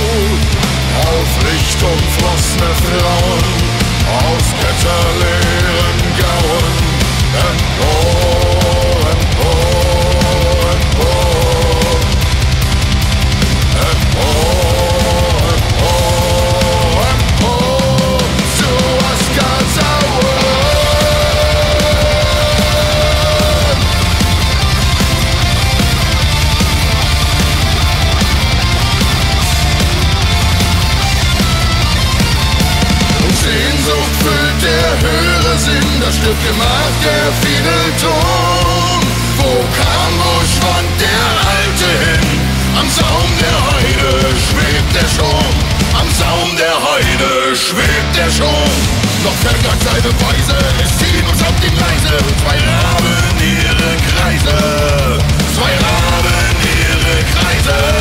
auf Licht umflossene Frauen, aus götterleeren Gauen, empor, empor, empor, empor, empor, empor, zu Asgardsauen. Sehnsucht füllt der höhere Sinn, das Stück gemacht der Fiedelton. Wo kam, wo schwand der Alte hin? Am Saum der Heide schwebt er schon, am Saum der Heide schwebt er schon. Noch vergagt seine Weise, es ziehen uns auf die Gleise. Zwei Raben ihre Kreise, zwei Raben ihre Kreise.